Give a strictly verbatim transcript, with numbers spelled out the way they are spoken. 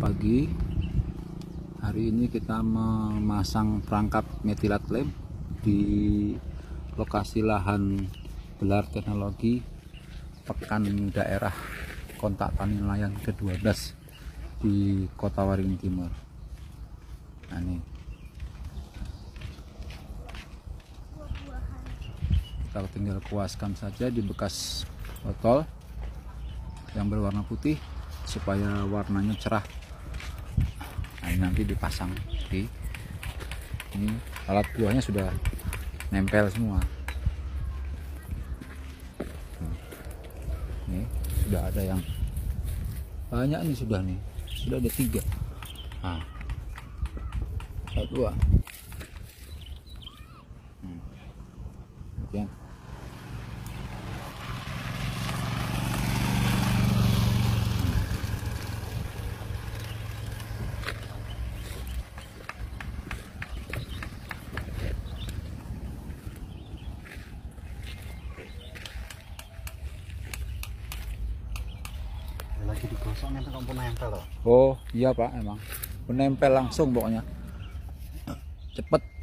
pagi. Hari ini kita memasang perangkap metilat lem di lokasi lahan gelar teknologi pekan daerah kontak tani nelayan ke dua belas di Kota Waringin Timur. Nah, ini kita tinggal kuaskan saja di bekas botol yang berwarna putih supaya warnanya cerah. Nah, ini nanti dipasang di ini, alat buahnya sudah nempel semua. Ini sudah ada yang banyak, nih sudah nih sudah ada tiga. Nah, satu dua. Hmm. Oke. Lagi digosok nanti kamu nempel loh. Oh iya Pak, emang menempel langsung pokoknya cepet.